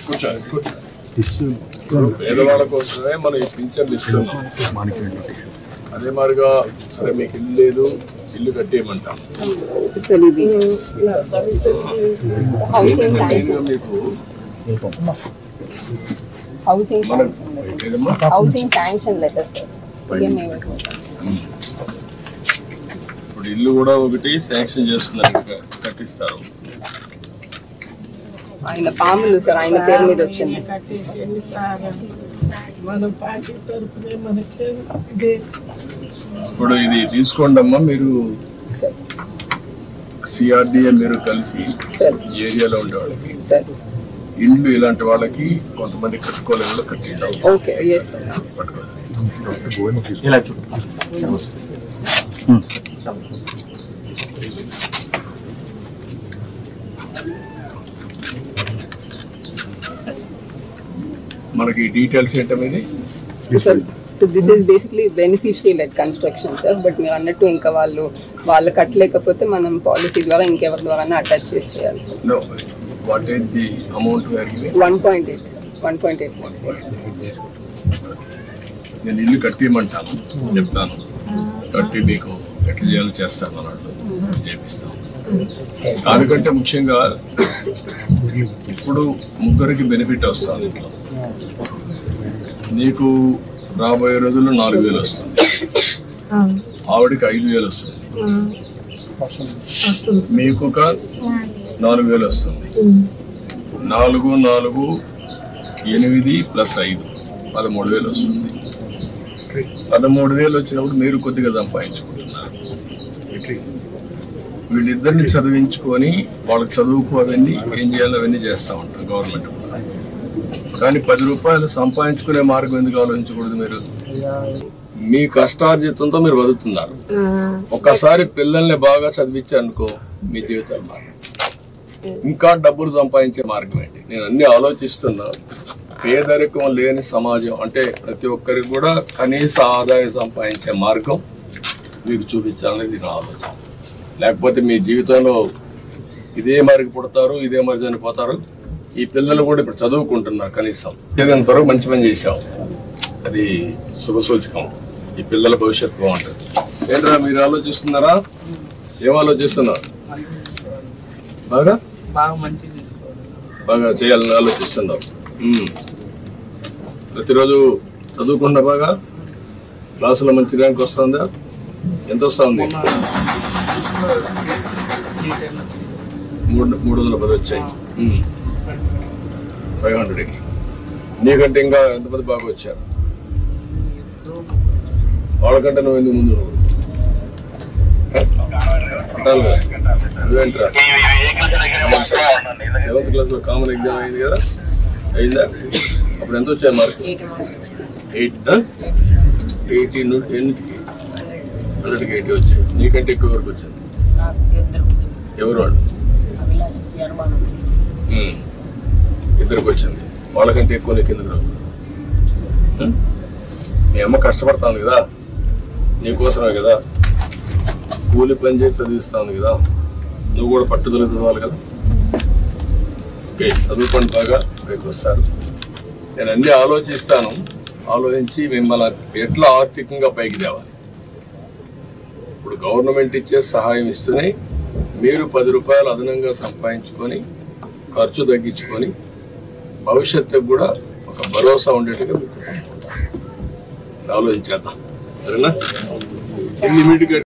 పేదవాళ్ళ కోసమే మనం ఈ పింఛన్ ఇస్తున్నాం. అదే మాదిరిగా సరే మీకు ఇల్లు లేదు, ఇల్లు కట్టేయమంటాం. మీకు ఇప్పుడు ఇల్లు కూడా ఒకటి శాంక్షన్ చేస్తున్నారు, కట్టిస్తారు. ఆయన పాములు సార్ ఆయన పేరు మీద వచ్చింది. ఇప్పుడు ఇది తీసుకోండి అమ్మా, మీరు సిఆర్డిఏ మీరు కలిసి ఏరియాలో ఉండే వాళ్ళకి ఇల్లు ఇలాంటి వాళ్ళకి కొంతమంది కట్టుకోలేని కూడా కట్టిద్దాం. మనకి డీటెయిల్స్ ఏంటనేది so this is basically beneficiary led construction sir. But మీరు అన్నట్టు ఇంకా వాళ్ళు కట్టలేకపోతే మనం పాలసీ ద్వారా ఇంకెవరి ద్వారా అటాచ్ చేసి చేయాలి sir. What is the amount? 1.8 నేను ఇల్లు కట్టిమంటాను, చెప్తాను, కట్టి మీకు ఎట్లా చేయాలో చేస్తాను అన్నట్టు చేపిస్తాను. దానికంటే ముఖ్యంగా ఇప్పుడు ముగ్గురికి బెనిఫిట్ వస్తుంది. ఇంట్లో నీకు రాబోయే రోజుల్లో 4,000 వస్తుంది, ఆవిడికి 5,000 వస్తుంది, మీకు ఒక 4,000 వస్తుంది. 4, 4, 8 + 5 13,000 వస్తుంది. 13,000 వచ్చినప్పుడు మీరు కొద్దిగా సంపాదించుకుంటున్నారు. వీళ్ళిద్దరిని చదివించుకొని వాళ్ళకి చదువుకు అవన్నీ ఏం చేయాలో అవన్నీ చేస్తూ ఉంటారు గవర్నమెంట్. కానీ 10 రూపాయలు సంపాదించుకునే మార్గం ఎందుకు ఆలోచించకూడదు? మీరు మీ కష్టార్జితంతో మీరు బతుకుతున్నారు. ఒక్కసారి పిల్లల్ని బాగా చదివించారనుకో మీ జీవితాలు మార్గం, ఇంకా డబ్బులు సంపాదించే మార్గం ఏంటి? నేను అన్ని ఆలోచిస్తున్నా. పేదరికం లేని సమాజం అంటే ప్రతి ఒక్కరికి కూడా కనీస ఆదాయం సంపాదించే మార్గం మీకు చూపించాలనేది నా ఆలోచన. లేకపోతే మీ జీవితంలో ఇదే మరికి పుడతారు, ఇదే మరి చనిపోతారు. ఈ పిల్లలు కూడా ఇప్పుడు చదువుకుంటున్నారు, కనీసం ఏదంతవరకు మంచి పని చేశాం, అది శుభసూచకం. ఈ పిల్లల భవిష్యత్తు బాగుంటుంది. ఏంట్రా మీరు ఆలోచిస్తున్నారా? ఏం ఆలోచిస్తున్నారు? బాగా చేయాలని ఆలోచిస్తున్నావు. ప్రతిరోజు చదువుకుండా బాగా క్లాసులో మంచి ర్యాంక్ వస్తుందా? ఎంత వస్తుంది? 310 వచ్చాయి 500కి. నీకంటే ఇంకా ఎంతమంది బాగా వచ్చారు? వాళ్ళకంటే నువ్వు ఎందుకు ముందు? నువ్వేంట్రా 7th క్లాస్లో కామన్ ఎగ్జామ్ అయింది కదా, అయిందా? అప్పుడు ఎంత వచ్చాయి మార్క్? 100కి 80 వచ్చాయి. నీకంటే ఎక్కువ వరకు వచ్చింది. ఎవరు వాళ్ళు? ఇద్దరికి వచ్చింది. వాళ్ళకంటే ఎక్కువ నీకు ఎందుకు రావు? మీ అమ్మ కష్టపడతాను కదా, నీకోసమే కదా, కూలి పని చేసి చదివిస్తాను కదా, నువ్వు కూడా పట్టుదల చదవాలి కదా. ఓకే, చదువుకోండి బాగా, రేపు వస్తారు. నేను అన్నీ ఆలోచిస్తాను. ఆలోచించి మిమ్మల్ని ఎట్లా ఆర్థికంగా పైకి తేవాలి. ఇప్పుడు గవర్నమెంట్ ఇచ్చే సహాయం ఇస్తూనే మీరు 10 రూపాయలు అదనంగా సంపాదించుకొని ఖర్చు తగ్గించుకొని భవిష్యత్తుకు కూడా ఒక భరోసా ఉండేట్టుగా మీకు ఆలోచించేద్దాం. సరేనా?